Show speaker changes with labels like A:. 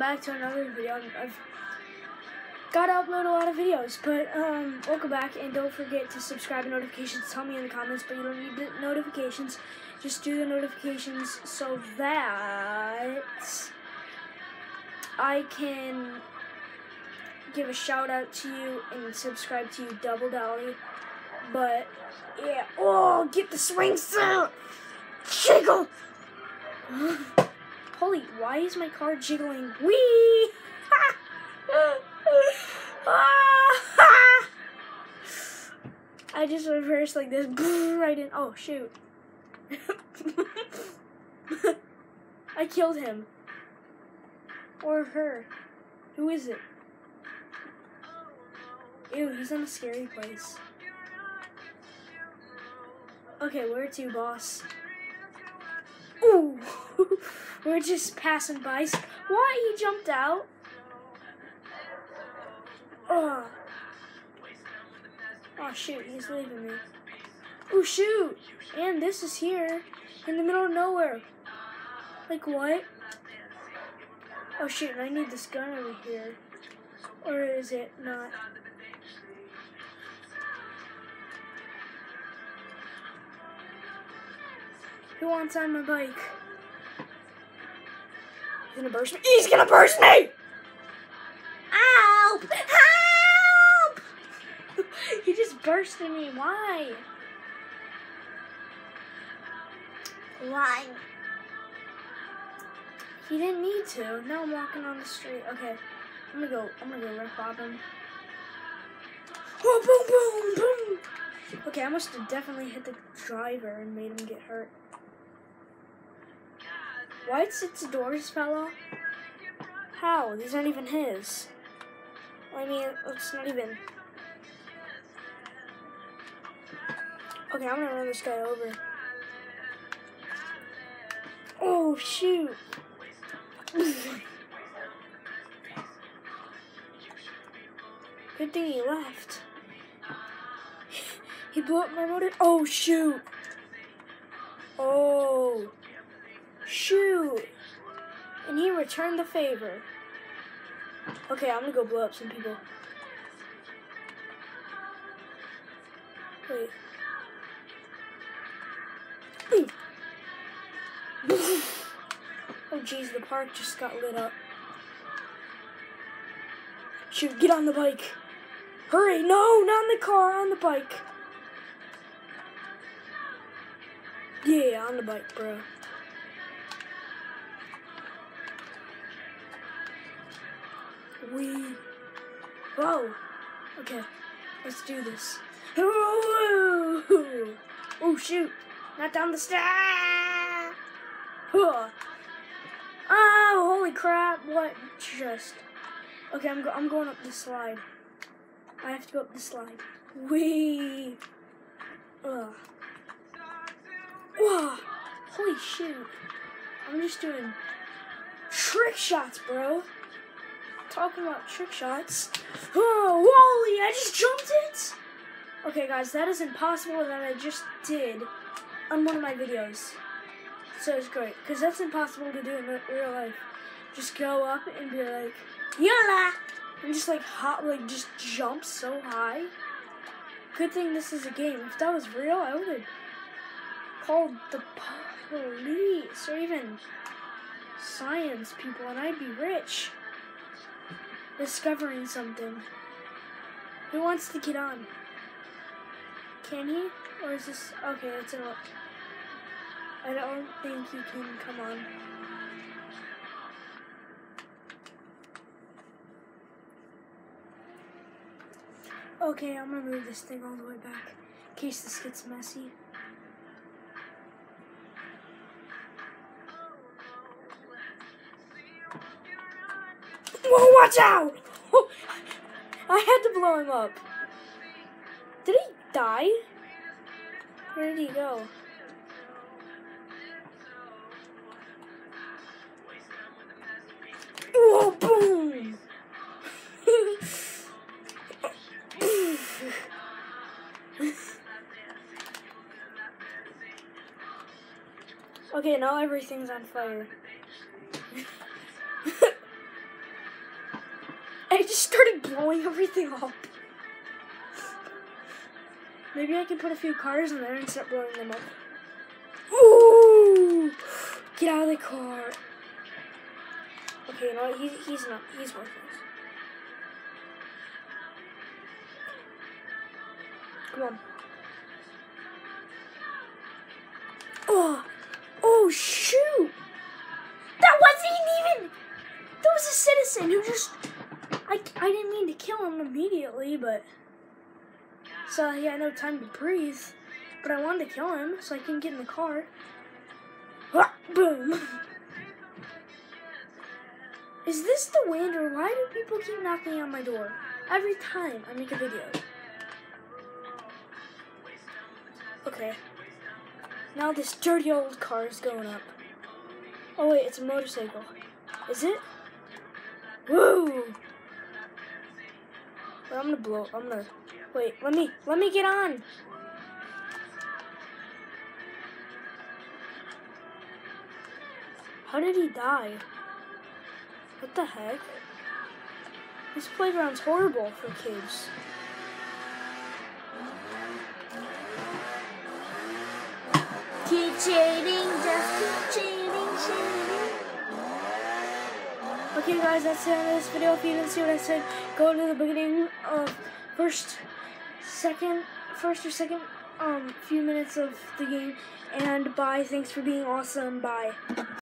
A: back to another video. I've got to upload a lot of videos, but welcome back, and don't forget to subscribe and notifications. Tell me in the comments, but you don't need the notifications. Just do the notifications so that I can give a shout out to you and subscribe to you, Double Dolly. But yeah, oh, get the swing sound, jiggle. Holy, why is my car jiggling? Wee! I just reversed like this, right in. Oh shoot! I killed him, or her. Who is it? Ew, he's in a scary place. Okay, where to, boss? Ooh, we're just passing by. Why he jumped out? Oh shoot, he's leaving me. Oh shoot, and this is here in the middle of nowhere. Like what? Oh shoot, I need this gun over here. Or is it not? Who wants on my bike? He's gonna burst me. He's gonna burst me! Help! Help! He just bursted me. Why? Why? He didn't need to. Now I'm walking on the street. Okay, I'm gonna go wreck Bob him. Oh, boom, boom, boom! Okay, I must have definitely hit the driver and made him get hurt. Why did its doors fell off? How? These aren't even his. I mean, it's not even. Okay, I'm gonna run this guy over. Oh, shoot. Good thing he left. He blew up my motor. Oh, shoot. Oh. Shoot. And he returned the favor. Okay, I'm gonna go blow up some people. Wait. Oh jeez, the park just got lit up. Shoot, get on the bike. Hurry, no, not in the car, on the bike. Yeah, on the bike, bro. Whoa. Okay, let's do this. Oh shoot! Not down the stairs. Oh, holy crap! What just? Okay, I'm going up this slide. I have to go up this slide. Wee. Whoa. Holy shoot! I'm just doing trick shots, bro. Talking about trick shots. Oh, Wally, I just jumped it! Okay, guys, that is impossible that I just did on one of my videos. So it's great, because that's impossible to do in real life. Just go up and be like, YOLA! And just like just jump so high. Good thing this is a game. If that was real, I would have called the police or even science people, and I'd be rich. Discovering something. Who wants to get on? Can he? Or is this... Okay, it's a... I don't think he can come on. Okay, I'm gonna move this thing all the way back in case this gets messy. Whoa, watch out! Oh, I had to blow him up. Did he die? Where did he go? Whoa, boom! Okay, now everything's on fire. I just started blowing everything up. Maybe I can put a few cars in there and start blowing them up. Ooh! Get out of the car. Okay, you know what? He's not. He's worthless. Come on. Oh! Oh, shoot! That wasn't even... That was a citizen who just... I didn't mean to kill him immediately, but... So he had no time to breathe. But I wanted to kill him so I can get in the car. Ah, boom! Is this the wind, or why do people keep knocking on my door? Every time I make a video. Okay. Now this dirty old car is going up. Oh wait, it's a motorcycle. Is it? Woo! Well, I'm gonna wait, let me get on. How did he die? What the heck? This playground's horrible for kids. Keep cheating, just keep cheating. Okay guys, that's the end of this video. If you didn't see what I said, go to the beginning of first or second few minutes of the game, and bye. Thanks for being awesome. Bye.